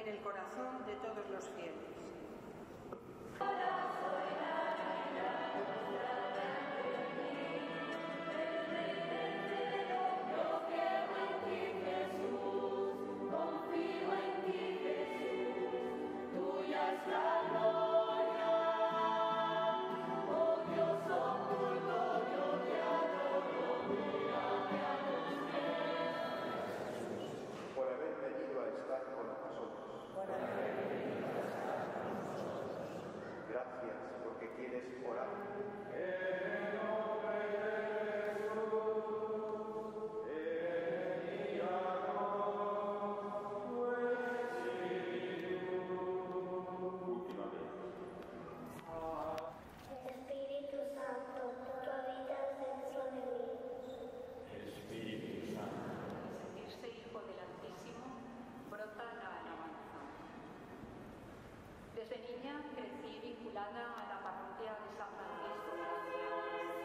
en el corazón de todos los fieles. Por haber venido a estar con nosotros. Gracias porque quieres orar. Última vez. Espíritu Santo, tú habitas dentro de mí. Espíritu Santo. Sentirse hijo del Altísimo, brota la alabanza. Desde niña crecí vinculada a la parroquia de San Francisco de Asís.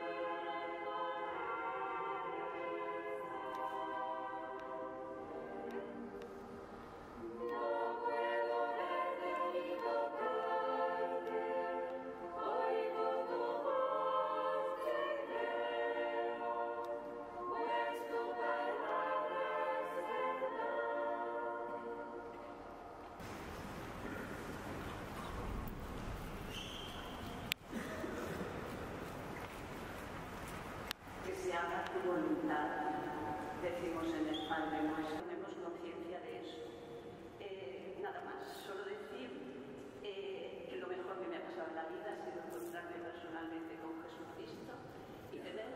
Que se haga tu voluntad, decimos en el Padre Nuestro, tenemos conciencia de eso. Nada más, solo decir que lo mejor que me ha pasado en la vida ha sido encontrarme personalmente con Jesucristo y tener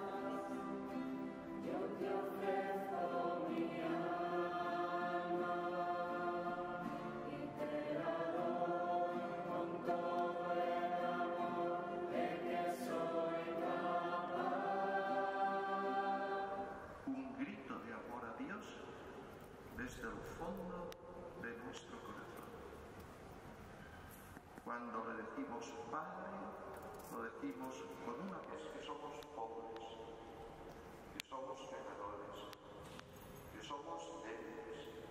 Yo te ofrezco mi alma y te adoro con todo el amor de que soy capaz. Un grito de amor a Dios desde el fondo de nuestro corazón. Cuando le decimos Padre, lo decimos con una vez que somos pobres, que somos pecadores, que somos débiles,